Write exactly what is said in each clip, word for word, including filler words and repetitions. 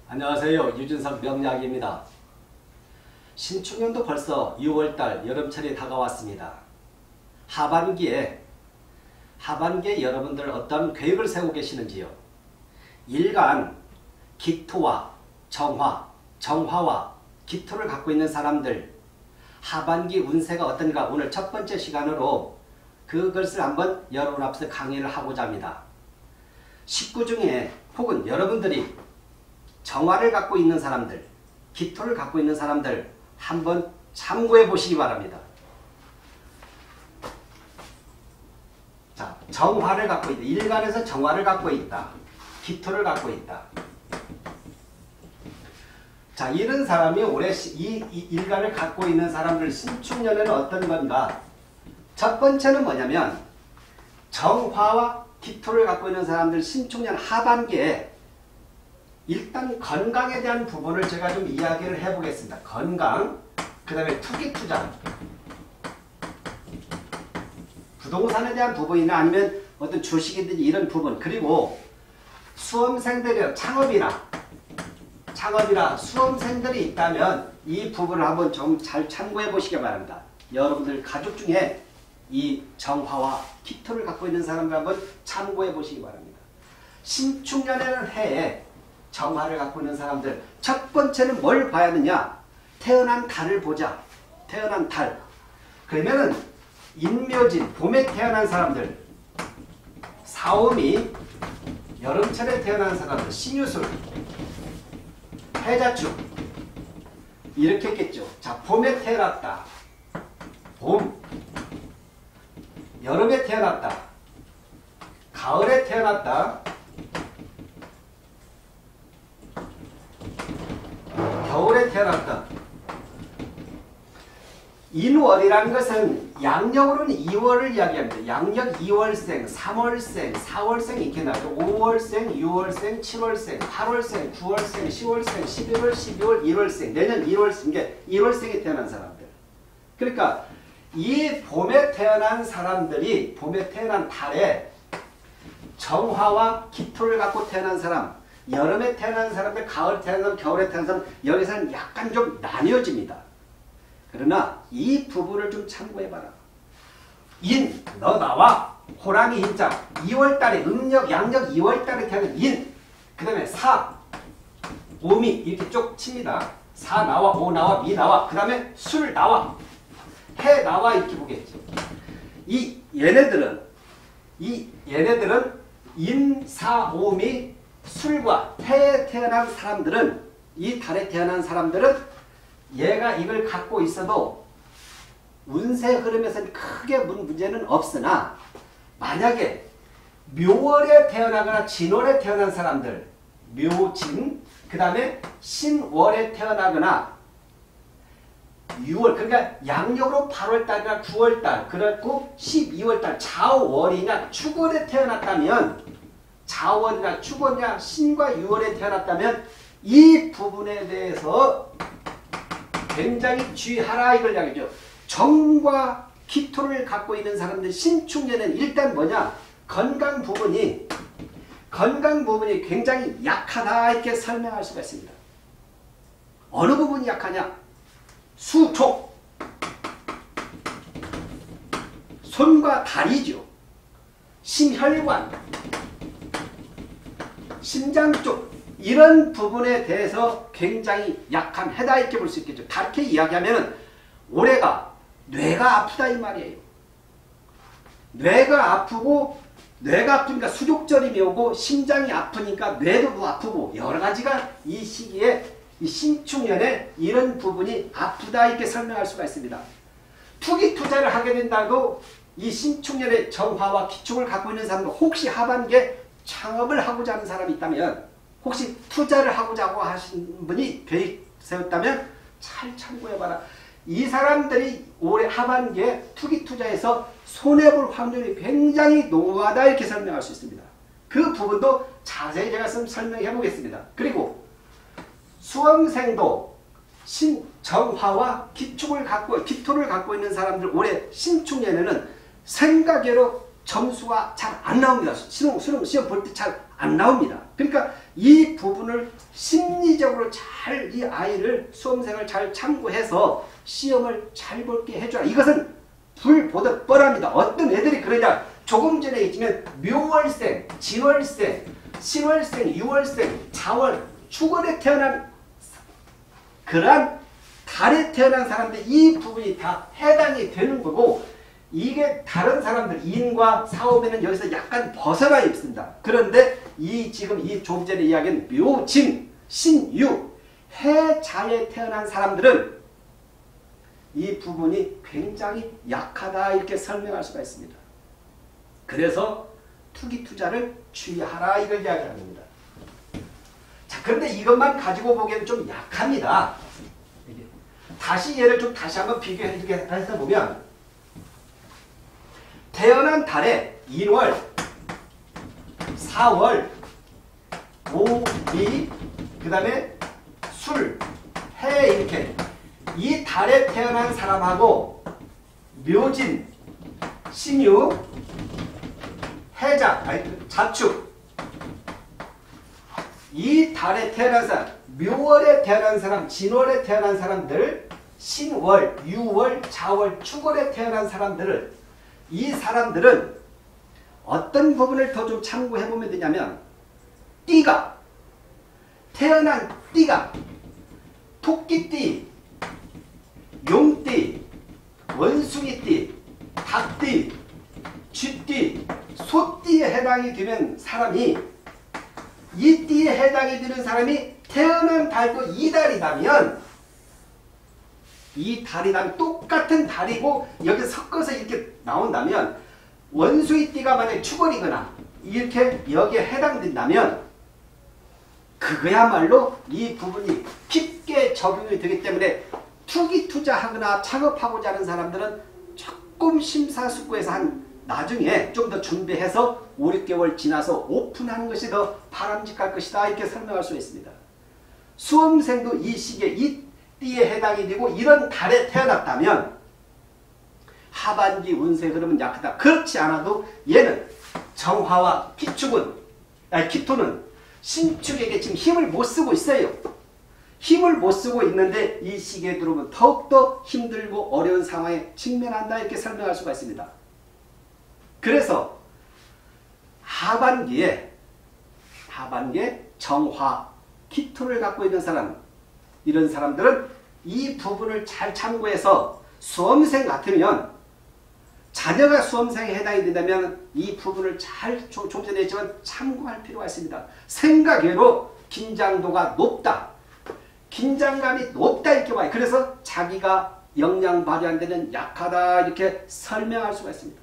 안녕하세요. 유준석 명약입니다. 신축년도 벌써 유월달 여름철이 다가왔습니다. 하반기에 하반기에 여러분들 어떤 계획을 세우고 계시는지요? 일간 기토와 정화, 정화와 기토를 갖고 있는 사람들 하반기 운세가 어떤가 오늘 첫 번째 시간으로 그것을 한번 여러분 앞에서 강의를 하고자 합니다. 식구 중에 혹은 여러분들이 정화를 갖고 있는 사람들, 기토를 갖고 있는 사람들 한번 참고해 보시기 바랍니다. 자, 정화를 갖고 있다. 일간에서 정화를 갖고 있다. 기토를 갖고 있다. 자, 이런 사람이 올해 이, 이 일간을 갖고 있는 사람들 신축년에는 어떤 건가? 첫 번째는 뭐냐면 정화와 기토를 갖고 있는 사람들 신축년 하반기에 일단 건강에 대한 부분을 제가 좀 이야기를 해보겠습니다. 건강, 그 다음에 투기 투자, 부동산에 대한 부분이나 아니면 어떤 주식이든지 이런 부분, 그리고 수험생들이 창업이나 창업이나 수험생들이 있다면 이 부분을 한번 좀 잘 참고해 보시기 바랍니다. 여러분들 가족 중에 이 정화와 기토를 갖고 있는 사람들 한번 참고해 보시기 바랍니다. 신축년에는 해에 정화를 갖고 있는 사람들 첫 번째는 뭘 봐야 하느냐? 태어난 달을 보자. 태어난 달. 그러면은 인묘진 봄에 태어난 사람들, 사오미 여름철에 태어난 사람들, 신유술, 해자축 이렇게 했겠죠. 자, 봄에 태어났다. 봄. 여름에 태어났다. 가을에 태어났다. 겨울에 태어났다. 인월이라는 것은 양력으로는 이월을 이야기합니다. 양력 이월생, 삼월생, 사월생 이렇게 나오죠. 오월생, 유월생, 칠월생, 팔월생, 구월생, 시월생, 십일월, 십이월, 일월생, 내년 일월생, 이게 일월생에 태어난 사람들. 그러니까 이 봄에 태어난 사람들이 봄에 태어난 달에 정화와 기토를 갖고 태어난 사람, 여름에 태어난 사람들, 가을에 태어난 사람, 겨울에 태어난 사람, 여기서는 약간 좀 나뉘어집니다. 그러나 이 부분을 좀 참고해봐라. 인, 너 나와. 호랑이 인자. 이월달에 음력, 양력 이월달에 태어난 인. 그 다음에 사, 오미 이렇게 쭉 칩니다. 사 나와, 오 나와, 미 나와. 그 다음에 술 나와. 해 나와 이렇게 보겠죠. 이 얘네들은 이 얘네들은 인, 사, 오미 술과 해에 태어난 사람들은 이 달에 태어난 사람들은 얘가 이걸 갖고 있어도 운세 흐름에서는 크게 문제는 없으나 만약에 묘월에 태어나거나 진월에 태어난 사람들 묘진 그 다음에 신월에 태어나거나 유월 그러니까 양력으로 팔월달이나 구월달 그렇고 십이월달 자월이나 축월에 태어났다면 자월이나 축월이나 신과 유월에 태어났다면 이 부분에 대해서 굉장히 주의하라 이걸 이야기죠. 정과 기토를 갖고 있는 사람들 신축년에는 일단 뭐냐? 건강 부분이 건강 부분이 굉장히 약하다 이렇게 설명할 수가 있습니다. 어느 부분이 약하냐? 수족, 손과 다리죠. 심혈관, 심장 쪽 이런 부분에 대해서 굉장히 약한 해다 이렇게 볼 수 있겠죠. 다르게 이야기하면 올해가 뇌가 아프다 이 말이에요. 뇌가 아프고 뇌가 아프니까 수족절임이 오고 심장이 아프니까 뇌도 아프고 여러 가지가 이 시기에 이 신축년에 이런 부분이 아프다 이렇게 설명할 수가 있습니다. 투기 투자를 하게 된다고 이 신축년에 정화와 기축을 갖고 있는 사람은 혹시 하반기에 창업을 하고자 하는 사람이 있다면 혹시 투자를 하고자 하신 분이 계획 세웠다면 잘 참고해봐라. 이 사람들이 올해 하반기에 투기 투자해서 손해볼 확률이 굉장히 농후하다 이렇게 설명할 수 있습니다. 그 부분도 자세히 제가 좀 설명해 보겠습니다. 그리고 수험생도 신정화와 기축을 갖고 기토를 갖고 있는 사람들 올해 신축년에는 생각외로 점수가 잘 안 나옵니다. 시험, 시험, 시험 볼 때 잘 안 나옵니다. 그러니까 이 부분을 심리적으로 잘 이 아이를 수험생을 잘 참고해서 시험을 잘 볼게 해줘라. 이것은 불보듯 뻔합니다. 어떤 애들이 그러냐. 조금 전에 있지만 묘월생, 진월생, 신월생, 유월생, 자월, 축월에 태어난 그러한 달에 태어난 사람들 이 부분이 다 해당이 되는 거고 이게 다른 사람들 인과 사업에는 여기서 약간 벗어나 있습니다. 그런데 이 지금 이 조금 전에 이야기한 묘진, 신유, 해자에 태어난 사람들은 이 부분이 굉장히 약하다 이렇게 설명할 수가 있습니다. 그래서 투기 투자를 주의하라 이걸 이야기하는 겁니다. 자, 그런데 이것만 가지고 보기에는 좀 약합니다. 다시 얘를 좀 다시 한번 비교해 주게 해서 보면 태어난 달에 일월, 사월, 오, 미, 그 다음에 술, 해 이렇게 이 달에 태어난 사람하고 묘진, 신유, 해자, 아니, 자축 이 달에 태어난 사람, 묘월에 태어난 사람, 진월에 태어난 사람들, 신월, 유월, 자월, 축월에 태어난 사람들을 이 사람들은 어떤 부분을 더 좀 참고해 보면 되냐면 띠가 태어난 띠가 토끼띠, 용띠, 원숭이띠, 닭띠, 쥐띠, 소띠에 해당이 되는 사람이 이 띠에 해당이 되는 사람이 태어난 달도 이 달이라면 이 달이랑 똑같은 달이고 여기 섞어서 이렇게 나온다면 원숭이띠가 만약에 축월이거나 이렇게 여기에 해당된다면 그거야말로 이 부분이 깊게 적용이 되기 때문에 투기 투자하거나 창업하고자 하는 사람들은 조금 심사숙고해서 한 나중에 좀 더 준비해서 오, 육 개월 지나서 오픈하는 것이 더 바람직할 것이다 이렇게 설명할 수 있습니다. 수험생도 이 시기에 이 띠에 해당이 되고 이런 달에 태어났다면 하반기 운세 흐름은 약하다. 그렇지 않아도 얘는 정화와 기축은 아니 기토는 신축에게 지금 힘을 못 쓰고 있어요. 힘을 못 쓰고 있는데 이 시기에 들어오면 더욱더 힘들고 어려운 상황에 직면한다 이렇게 설명할 수가 있습니다. 그래서 하반기에 하반기에 정화, 기토를 갖고 있는 사람 이런 사람들은 이 부분을 잘 참고해서 수험생 같으면 자녀가 수험생에 해당이 된다면 이 부분을 잘 좀 전에 했지만 참고할 필요가 있습니다. 생각외로 긴장도가 높다. 긴장감이 높다 이렇게 봐요. 그래서 자기가 역량 발휘 안 되는 약하다 이렇게 설명할 수가 있습니다.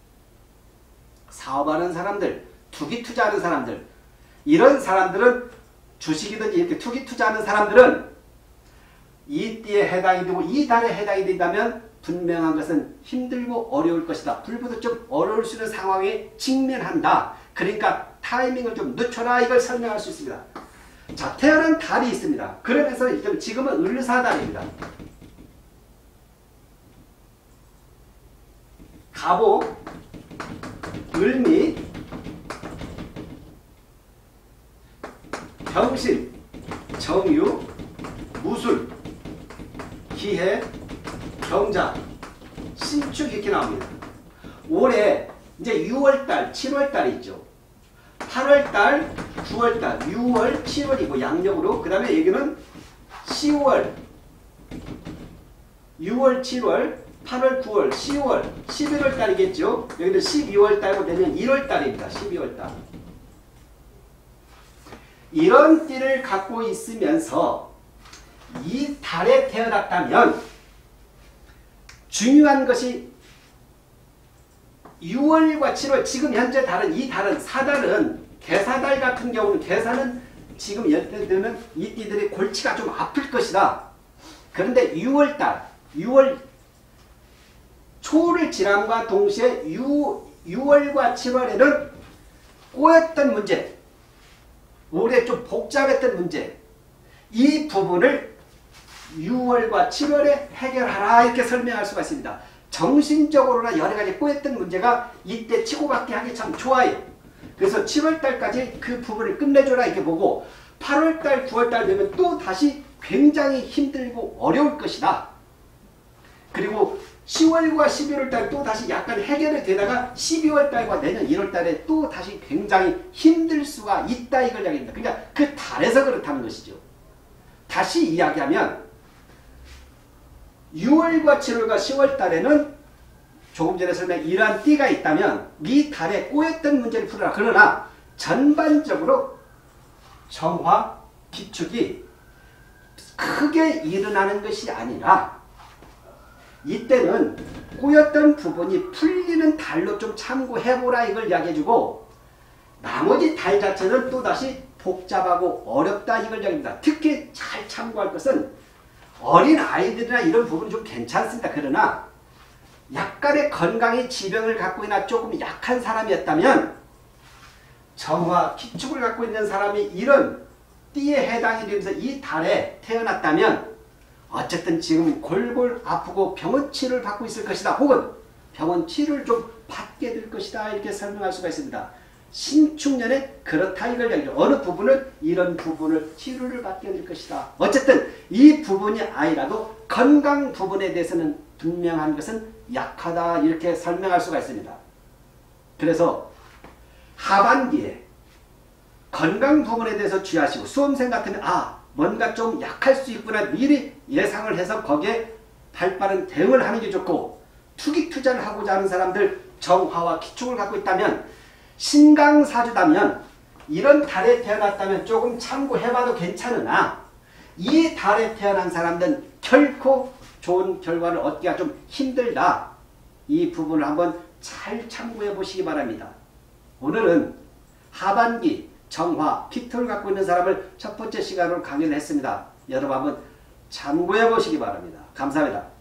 사업하는 사람들, 투기 투자하는 사람들 이런 사람들은 주식이든지 이렇게 투기 투자하는 사람들은 이 띠에 해당이 되고 이 달에 해당이 된다면 분명한 것은 힘들고 어려울 것이다. 불보듯 좀 어려울 수 있는 상황에 직면한다. 그러니까 타이밍을 좀 늦춰라 이걸 설명할 수 있습니다. 자, 태어난 달이 있습니다. 그러면서 지금은 을사달입니다. 갑오, 을미, 병신, 정유, 무술, 기해, 경자, 신축 이렇게 나옵니다. 올해 이제 유월달, 칠월달이 있죠. 팔월달, 구월달, 유월, 칠월이고 양력으로 그 다음에 여기는 시월, 유월, 칠월, 팔월, 구월, 시월, 십일월달이겠죠. 여기는 십이월달고 내년 일월달입니다. 십이월달. 이런 띠를 갖고 있으면서 이 달에 태어났다면 중요한 것이 유월과 칠월 지금 현재 달은 이 달은 사달은 개사달 같은 경우는 개사는 지금 예를 들면 이 띠들이 골치가 좀 아플 것이다. 그런데 유월달 유월 초를 지남과 동시에 유, 유월과 칠월에는 꼬였던 문제 올해 좀 복잡했던 문제 이 부분을 유월과 칠월에 해결하라 이렇게 설명할 수가 있습니다. 정신적으로나 여러 가지 꼬였던 문제가 이때 치고받기 하기 참 좋아요. 그래서 칠월달까지 그 부분을 끝내줘라 이렇게 보고 팔월달, 구월달 되면 또 다시 굉장히 힘들고 어려울 것이다. 그리고 시월과 십일월달 또 다시 약간 해결이 되다가 십이월달과 내년 일월달에 또 다시 굉장히 힘들 수가 있다 이걸 이야기합니다. 그러니까 그 달에서 그렇다는 것이죠. 다시 이야기하면 유월과 칠월과 시월달에는 조금 전에 설명한 이러한 띠가 있다면 이 달에 꼬였던 문제를 풀어라. 그러나 전반적으로 정화, 기축이 크게 일어나는 것이 아니라 이때는 꼬였던 부분이 풀리는 달로 좀 참고해보라 이걸 이야기해주고 나머지 달 자체는 또다시 복잡하고 어렵다 이걸 이야기합니다. 특히 잘 참고할 것은 어린 아이들이나 이런 부분은 좀 괜찮습니다. 그러나 약간의 건강의 지병을 갖고 있나 조금 약한 사람이었다면 정화, 기축을 갖고 있는 사람이 이런 띠에 해당이 되면서 이 달에 태어났다면 어쨌든 지금 골골 아프고 병원 치료를 받고 있을 것이다. 혹은 병원 치료를 좀 받게 될 것이다. 이렇게 설명할 수가 있습니다. 신축년에 그렇다 이걸 얘기죠. 어느 부분을 이런 부분을 치료를 받게 될 것이다. 어쨌든 이 부분이 아니라도 건강 부분에 대해서는 분명한 것은 약하다 이렇게 설명할 수가 있습니다. 그래서 하반기에 건강 부분에 대해서 주의하시고 수험생 같으면 아 뭔가 좀 약할 수 있구나 미리 예상을 해서 거기에 발빠른 대응을 하는 게 좋고 투기 투자를 하고자 하는 사람들 정화와 기축을 갖고 있다면 신강사주다면 이런 달에 태어났다면 조금 참고해봐도 괜찮으나 이 달에 태어난 사람들은 결코 좋은 결과를 얻기가 좀 힘들다. 이 부분을 한번 잘 참고해 보시기 바랍니다. 오늘은 하반기 정화, 피토를 갖고 있는 사람을 첫 번째 시간으로 강연을 했습니다. 여러분 한번 참고해 보시기 바랍니다. 감사합니다.